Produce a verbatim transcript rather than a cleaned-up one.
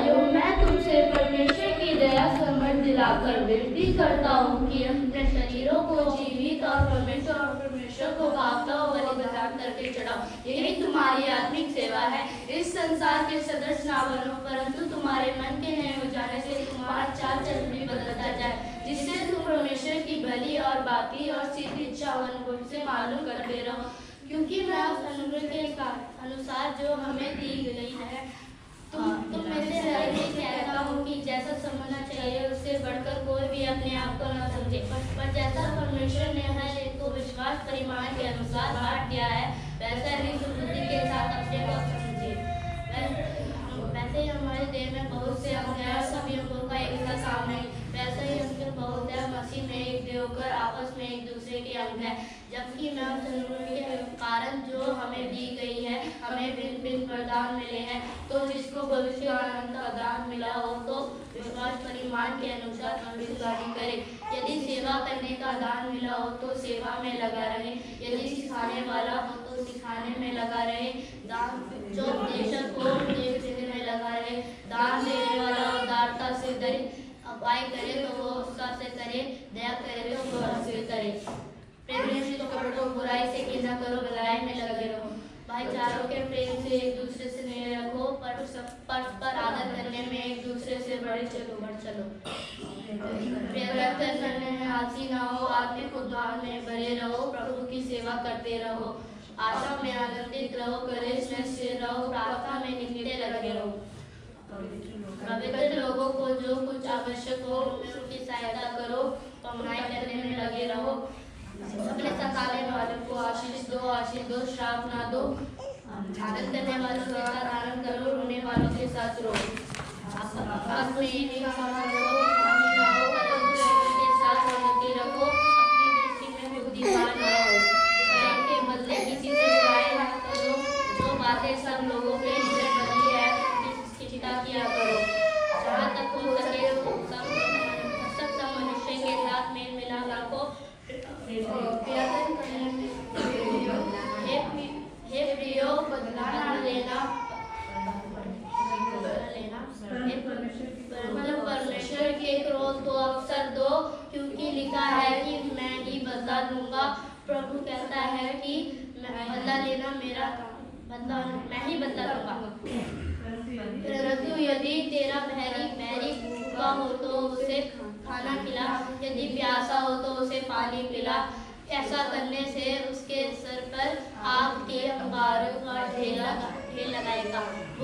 भाइयों, मैं तुमसे परमेश्वर की दया समझ दिलाकर विनती करता हूँ कि अपने शरीरों को जीवित और परमेश्वर और परमेश्वर को भावता हुआ बलिदान करके चढ़ाओ। यही तुम्हारी आत्मिक सेवा है। इस संसार के सदस्य ना बनो, परंतु तुम्हारे मन के नए हो जाने से तुम्हारा चाल चलन भी बदलता जाए, जिससे तुम परमेश्वर की भली और बाकी और सीधी इच्छा अनुभव से मालूम करते रहो। क्योंकि मैं उस अनुग्रह के अनुसार जो हमें दी गई है तुम तुम में से हर एक कहता हूँ कि जैसा समझना चाहिए उससे बढ़कर कोई भी अपने आप को न समझे, पर जैसा परमेश्वर ने हर एक को विश्वास परिमाण के अनुसार बांट दिया है, वैसा ही समृद्धि के साथ अपने को समझे। वैसे ही हमारे देह में बहुत से अंग हैं, सभी अंगों का एक सा काम नहीं, वैसे ही उसके बहुत है मसीह में एक देह होकर आपस में एक दूसरे के अंग है। जबकि मैं उस अनुग्रह के कारण जो हमें दी गई है हमें भिन्न भिन्न वरदान मिले हैं, तो जिसको भविष्य आनंद का दान मिला हो तो विश्वास परिमाण के अनुसार भविष्यवाणी करे। यदि सेवा करने का दान मिला हो तो सेवा में लगा रहे, यदि सिखाने वाला हो तो सिखाने में लगा रहे, दान जो उपदेशक हो उपदेश देने में लगा रहे, दान देने वाला उदारता से दे, उपाय करे तो वो उत्साह से करे, दया करे तो वो से करे। प्रेम तो कपड़ों बुराई से घृणा करो, भलाई में लगे रहो, भाईचारों के प्रेम से एक दूसरे से नहीं रखो, पर सब परस्पर आदर करने में एक दूसरे से बढ़े चलो बढ़ चलो। प्रेम करने में आलसी ना हो, आत्मिक उद्धार में भरे रहो, प्रभु की सेवा करते रहो, आशा में आनंदित रहो, कलेश में स्थिर रहो, प्रार्थना में निकटे लगे रहो। पवित्र लोगों को जो कुछ आवश्यक हो उनकी सहायता करो, कमाई करने में लगे रहो, अपने सताने वालों को आशीष दो, आशीष दो, श्राप ना दो, आनंद करने वालों के साथ आनंद करो, रोने वालों के साथ रो, आपस में ही निकाह करो, के साथ संगति रखो, अपनी दृष्टि में बुद्धिमान ना हो, स्वयं के बदले किसी से बुराई ना करो, जो बातें सब लोगों के लिए भली है उसकी चिंता किया करो, जहाँ तक हो सके सब सब मनुष्य के साथ मेल मिलाप रखो, हे प्रियो बदला न लेना, परमेश्वर के क्रोध को अवसर दो, क्योंकि लिखा है कि मैं ही बदला लूंगा। प्रभु कहता है कि बदला लेना मेरा बदला, मैं ही बदला लूंगा। परंतु यदि तेरा बैरी बैरी भूखा हो तो उसे खाना खिला, यदि प्यासा हो तो उसे पानी पिला, ऐसा करने से उसके सर पर आग के अंगारों का ढेला ढेर लगाएगा।